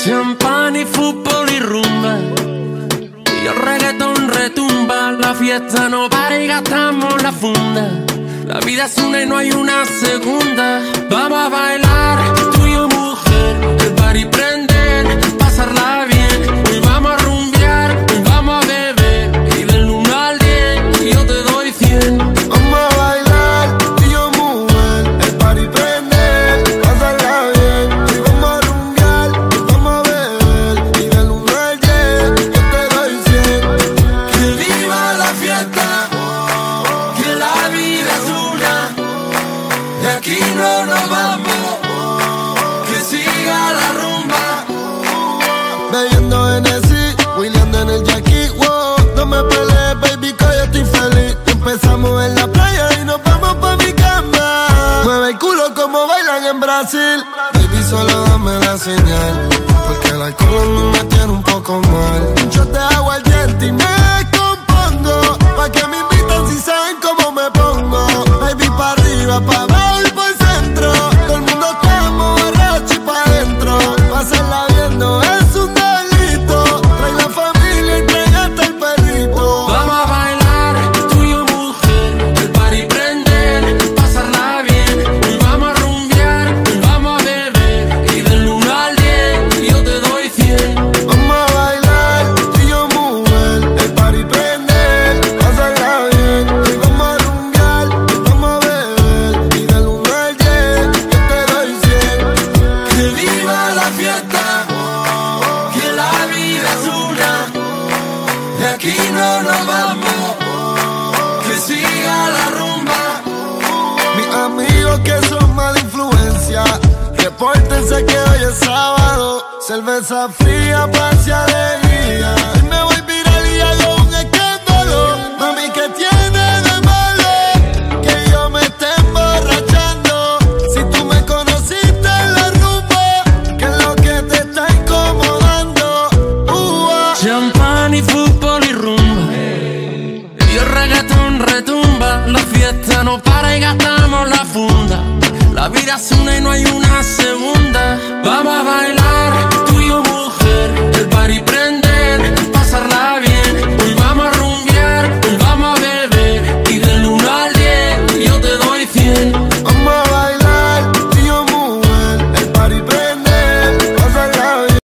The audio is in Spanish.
Champán y fútbol y rumba, y el reggaetón retumba. La fiesta no para y gastamos la funda. La vida es una y no hay una segunda. Vamos a bailar, tú y yo mujer, el party prender, pasarla bien. Hoy vamos a rumbear, hoy vamos a beber, y del 1 al 10 yo te doy 100. Vamos a bailar, tú y yo mujer, el party prender, pasarla bien. Hoy vamos a rumbear, hoy vamos a beber, y del 1 al 10 yo te doy 100. Que viva la fiesta, que la vida es una, de aquí no nos vamos, que siga la rumba. Bebiendo Hennessy, William en el Jackie, wow. No me pelees, baby, que yo estoy feliz. Empezamos en la playa y nos vamos pa' mi cama. Mueve el culo como bailan en Brasil. Baby, solo dame la señal, porque el alcohol a mí me tiene un poco mal. Yo te hago el diente y me descompongo, pa' que me invitan si saben cómo me pongo. Baby, pa' arriba, pa' abajo y por el centro. Todo el mundo estamos borracho y pa' adentro. Pasarla viendo es un delito. Trae la familia y trae hasta el perrito. Vamos a bailar, tú y yo mujer, el party prender, pasarla bien. Hoy vamos a rumbear, hoy vamos a beber, y del 1 al 10 yo te doy 100. Vamos a bailar, tú y yo mujer, el party prender, pasarla bien. Hoy vamos a rumbear, hoy vamos a beber, y del 1 al 10 yo te doy 100. Que viva la fiesta, que la vida es una, de aquí no nos vamos, que siga la rumba. Mis amigos que son mala influencia, repórtense que hoy es sábado. Cerveza fría, paz y alegría.